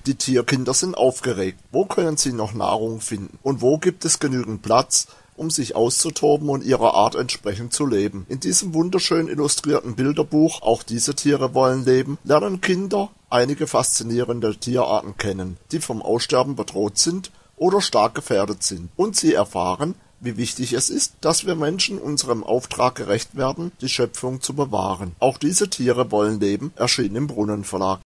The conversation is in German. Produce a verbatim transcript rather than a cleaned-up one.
Die Tierkinder sind aufgeregt. Wo können sie noch Nahrung finden? Und wo gibt es genügend Platz, um sich auszutoben und ihrer Art entsprechend zu leben? In diesem wunderschön illustrierten Bilderbuch "Auch diese Tiere wollen leben" lernen Kinder einige faszinierende Tierarten kennen, die vom Aussterben bedroht sind oder stark gefährdet sind. Und sie erfahren, wie wichtig es ist, dass wir Menschen unserem Auftrag gerecht werden, die Schöpfung zu bewahren. Auch diese Tiere wollen leben erschien im Brunnenverlag.